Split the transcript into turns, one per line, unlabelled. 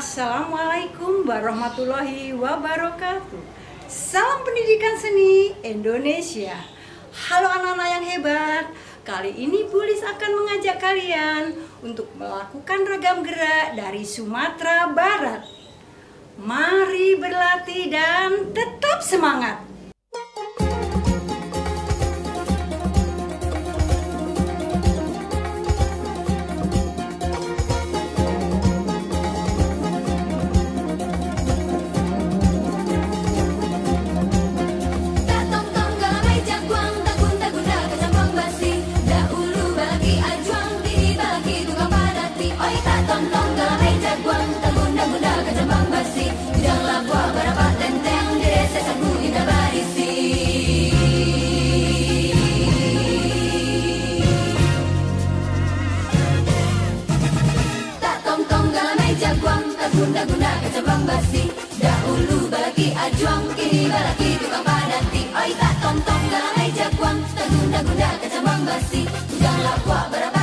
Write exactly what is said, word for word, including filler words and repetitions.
Assalamualaikum warahmatullahi wabarakatuh. Salam pendidikan seni Indonesia. Halo anak-anak yang hebat. Kali ini Bu Lis akan mengajak kalian untuk melakukan ragam gerak dari Sumatera Barat. Mari berlatih dan tetap semangat.
Guna-guna kecambang basi, dahulu balaki ajuang, kini balaki tukang padati. Oi tak tong-tong dalam meja kuang, tak guna-guna kecambang basi, ujang lapua berapa